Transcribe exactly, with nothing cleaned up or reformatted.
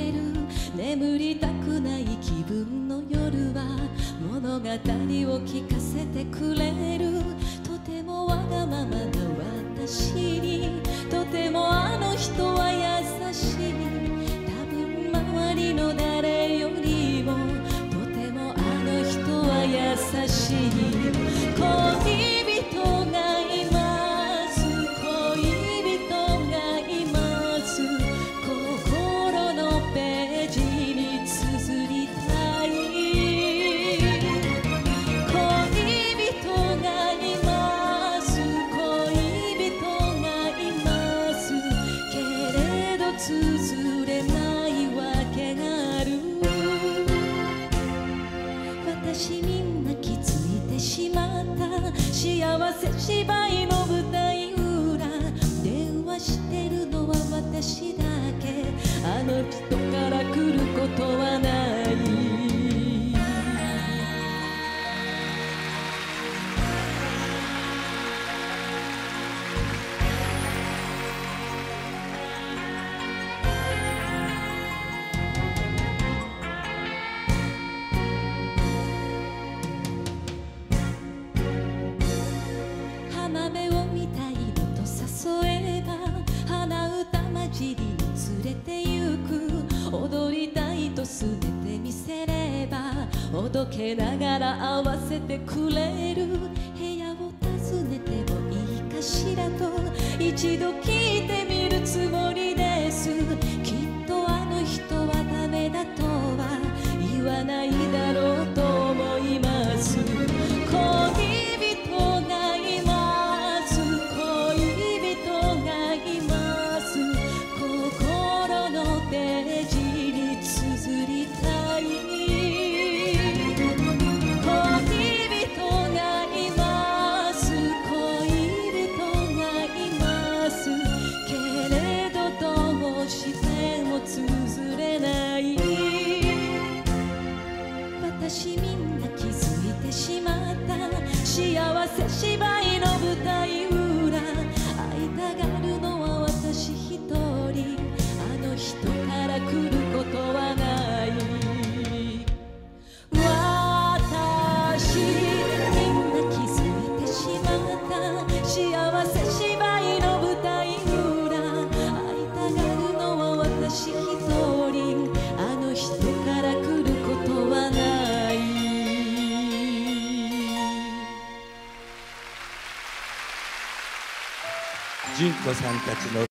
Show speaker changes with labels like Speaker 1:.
Speaker 1: れる。眠りたくない気分の夜は物語を聞かせてくれる。とてもわがままな私にとてもあの人は優しい。多分周りの誰よりもとてもあの人は優しい。恋人がいます恋人がいます。心のページに綴りたい。恋人がいます恋人がいますけれど綴れないわけがある。私みんな気づいてしまった。幸せ芝居の舞台裏。電話してるのは私だけ。あの人から来ることはない。浜辺を見たいのと誘えば鼻歌混じりに連れて行く。踊りたいとすねてみせればおどけながら合わせてくれる。部屋を訪ねてもいいかしらと一度聞いてみるつもりです。きっとあの人はダメだとは言わないだろうと思います。恋人がいます恋人がいます。心のページに綴りたい。恋人がいます恋人がいますけれどどうしても綴れない。私みんな気づいてしまった。幸せ芝居の舞台裏。会いたがるのは私一人。あの人から来ることはない。私みんな気づいてしまった。幸せ芝居の舞台裏。会いたがるのは私一人。あの人から来ることはない。
Speaker 2: 純子さんたちの